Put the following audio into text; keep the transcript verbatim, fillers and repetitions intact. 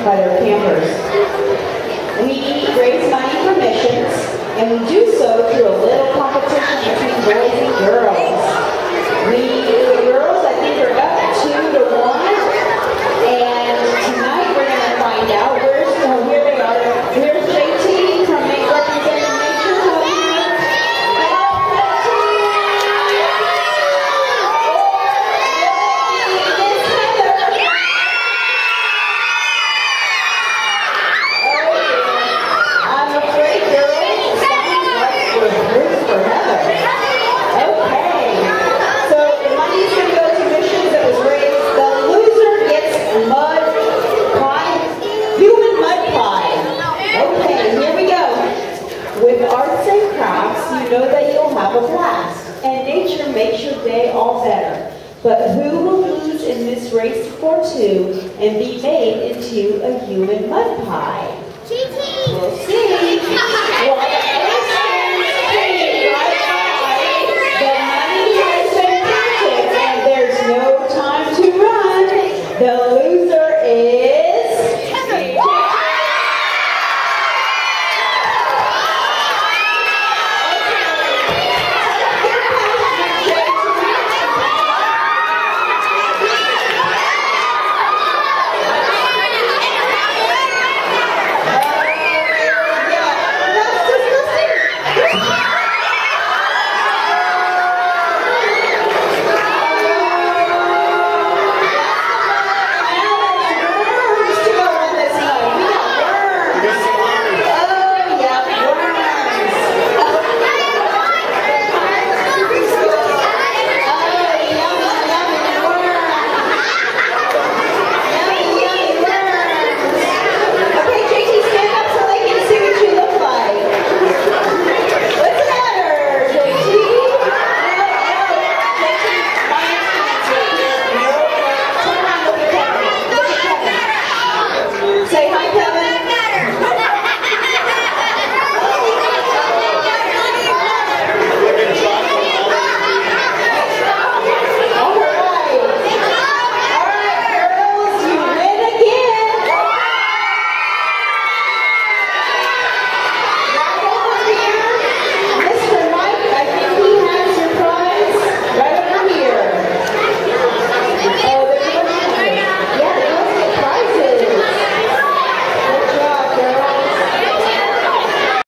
by their campers. We raise money for missions, and we do so through a little competition between boys and girls. We, the girls, I think, are up two to one, and tonight we're going to find out where's, oh, here they are. Here's J T from Make Representing Nature. Help me. Know that you'll have a blast, and nature makes your day all better. But who will lose in this race for two and be made into a human mud pie? We'll see.